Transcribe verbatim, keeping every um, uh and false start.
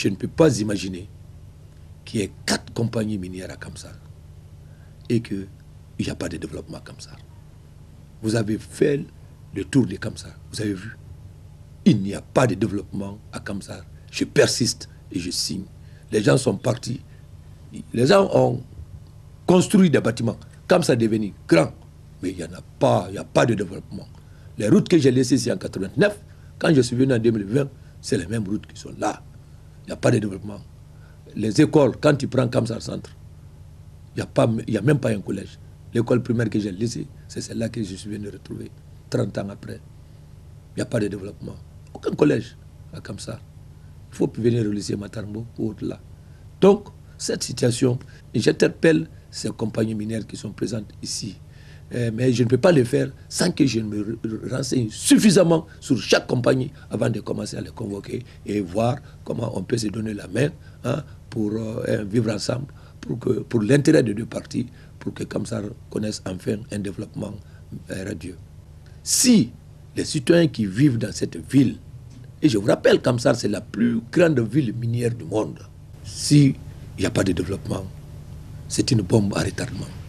je ne peux pas imaginer qu'il y ait quatre compagnies minières à Kamsar et qu'il n'y a pas de développement à Kamsar. Vous avez fait le tour de Kamsar, vous avez vu. Il n'y a pas de développement à Kamsar. Je persiste et je signe. Les gens sont partis. Les gens ont construit des bâtiments. Kamsar est devenu grand. Mais il n'y en a pas, il n'y a pas de développement. Les routes que j'ai laissées ici en quatre-vingt-neuf, quand je suis venu en deux mille vingt, c'est les mêmes routes qui sont là. Il n'y a pas de développement. Les écoles, quand tu prends Kamsar Centre, il n'y a, a même pas un collège. L'école primaire que j'ai laissée, c'est celle-là que je suis venu retrouver trente ans après. Il n'y a pas de développement. Aucun collège à Kamsar. Il faut venir au lycée Matarmbo ou au-delà. Donc, cette situation, j'interpelle ces compagnies minières qui sont présentes ici. Euh, mais je ne peux pas le faire sans que je me renseigne suffisamment sur chaque compagnie avant de commencer à les convoquer et voir comment on peut se donner la main hein, pour euh, vivre ensemble, pour, que, pour l'intérêt des deux parties, pour que Kamsar connaisse enfin un développement euh, radieux. Si les citoyens qui vivent dans cette ville, et je vous rappelle, Kamsar, c'est la plus grande ville minière du monde, s'il n'y a pas de développement, c'est une bombe à retardement.